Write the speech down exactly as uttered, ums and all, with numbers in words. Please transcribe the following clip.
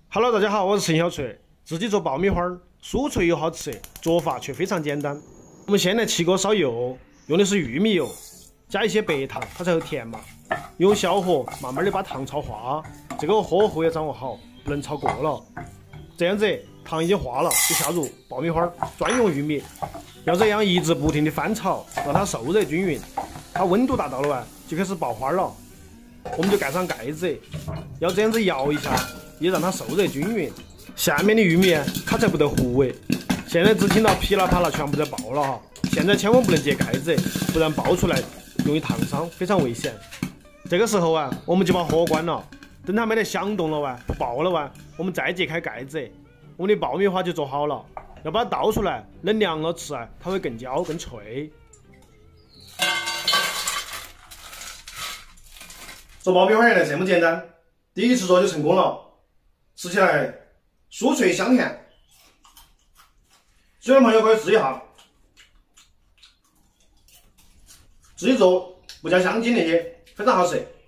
Hello， 大家好，我是陈小锤，自己做爆米花，酥脆又好吃，做法却非常简单。我们先来起锅烧油，用的是玉米油，加一些白糖，它才会甜嘛。用小火慢慢的把糖炒化，这个火候要掌握好，不能炒过了。这样子糖已经化了，就下入爆米花专用玉米，要这样一直不停的翻炒，让它受热均匀。它温度达到了啊，就开始爆花了。我们就盖上盖子，要这样子摇一下，也让它受热均匀。下面的玉米它才不得糊味。现在只听到噼啦啪啦全部在爆了哈，现在千万不能揭盖子，不然爆出来容易烫伤，非常危险。这个时候啊，我们就把火关了，等它没得响动了哇，不爆了哇，我们再揭开盖子，我们的爆米花就做好了。要把它倒出来，冷凉了吃啊，它会更焦更脆。做爆米花原来这么简单，第一次做就成功了，吃起来酥脆香甜。喜欢的朋友可以试一下，自己做不加香精那些，非常好吃。